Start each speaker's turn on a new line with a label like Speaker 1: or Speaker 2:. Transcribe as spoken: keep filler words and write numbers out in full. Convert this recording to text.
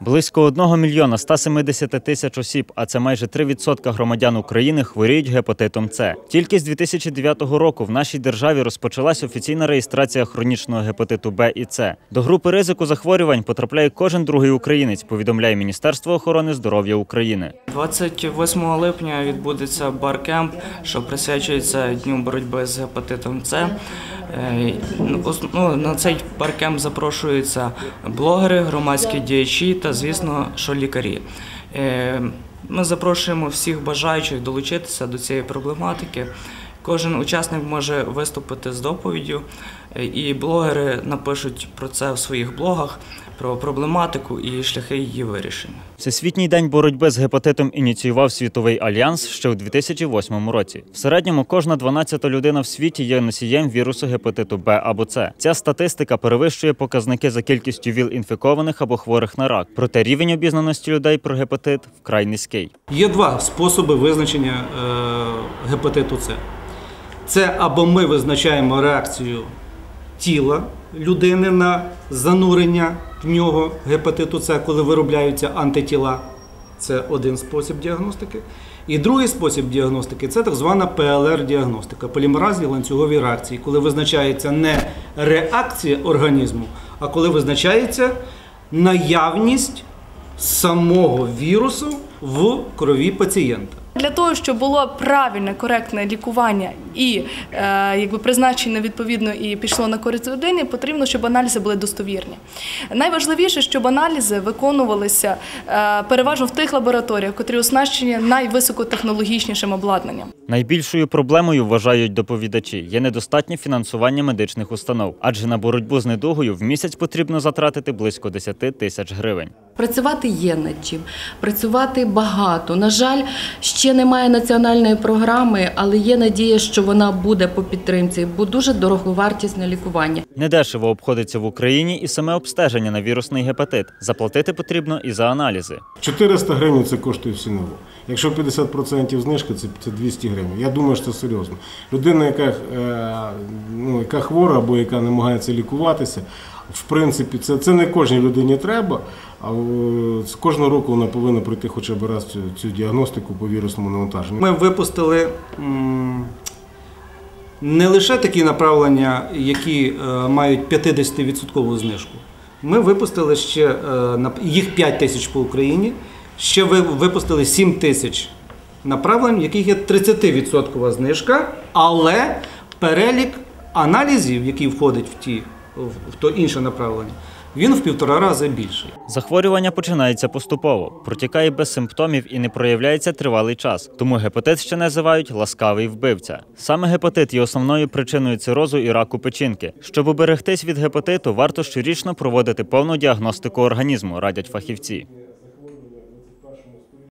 Speaker 1: Близько одного мільйона ста семидесяти тисяч осіб, а це майже три відсотки громадян України, хворіють гепатитом С. Тільки з дві тисячі дев'ятого року в нашій державі розпочалась офіційна реєстрація хронічного гепатиту Б і С. До групи ризику захворювань потрапляє кожен другий українець, повідомляє Міністерство охорони здоров'я України.
Speaker 2: двадцять восьмого липня відбудеться баркемп, що присвячується Дню боротьби з гепатитом С. Ну, на цей баркемп запрошуються блогери, громадські діячі та, звісно, що лікарі. Ми запрошуємо всіх бажаючих долучитися до цієї проблематики. Кожен учасник може виступити з доповіддю, і блогери напишуть про це в своїх блогах, про проблематику і шляхи її вирішення.
Speaker 1: Всесвітній день боротьби з гепатитом ініціював Світовий альянс ще у дві тисячі восьмому році. В середньому кожна дванадцята людина в світі є носієм вірусу гепатиту Б або С. Ця статистика перевищує показники за кількістю ВІЛ-інфікованих або хворих на рак. Проте рівень обізнаності людей про гепатит вкрай низький.
Speaker 3: Є два способи визначення е, гепатиту С. Це або ми визначаємо реакцію тіла людини на занурення в нього гепатиту С, коли виробляються антитіла. Це один спосіб діагностики. І другий спосіб діагностики – це так звана П Л Р-діагностика, полімеразні ланцюгові реакції, коли визначається не реакція організму, а коли визначається наявність самого вірусу в крові пацієнта.
Speaker 4: Для того, щоб було правильне, коректне лікування і е, якби призначення відповідно і пішло на користь людини, потрібно, щоб аналізи були достовірні. Найважливіше, щоб аналізи виконувалися е, переважно в тих лабораторіях, котрі оснащені найвисокотехнологічнішим обладнанням.
Speaker 1: Найбільшою проблемою, вважають доповідачі, є недостатнє фінансування медичних установ, адже на боротьбу з недугою в місяць потрібно затратити близько десяти тисяч гривень.
Speaker 5: Працювати є над чим, працювати багато. На жаль, ще немає національної програми, але є надія, що вона буде по підтримці, бо дуже дороговартісне лікування.
Speaker 1: Недешево обходиться в Україні і саме обстеження на вірусний гепатит. Заплатити потрібно і за аналізи.
Speaker 6: чотириста гривень це коштує всі НОВО. Якщо п'ятдесят відсотків знижка, це двісті гривень. Я думаю, що це серйозно. Людина, яка, ну, яка хвора або яка намагається лікуватися, в принципі, це, це не кожній людині треба, а кожного року вона повинна пройти хоча б раз цю, цю діагностику по вірусному навантаженню.
Speaker 3: Ми випустили м, не лише такі направлення, які е, мають п'ятдесятивідсоткову знижку. Ми випустили ще, е, їх п'ять тисяч по Україні, ще ви, випустили сім тисяч направлень, в яких є тридцятивідсоткова знижка, але перелік аналізів, який входить в ті, в то інше направлення, він в півтора рази більший.
Speaker 1: Захворювання починається поступово, протікає без симптомів і не проявляється тривалий час. Тому гепатит ще називають «ласкавий вбивця». Саме гепатит є основною причиною цирозу і раку печінки. Щоб уберегтись від гепатиту, варто щорічно проводити повну діагностику організму, радять фахівці.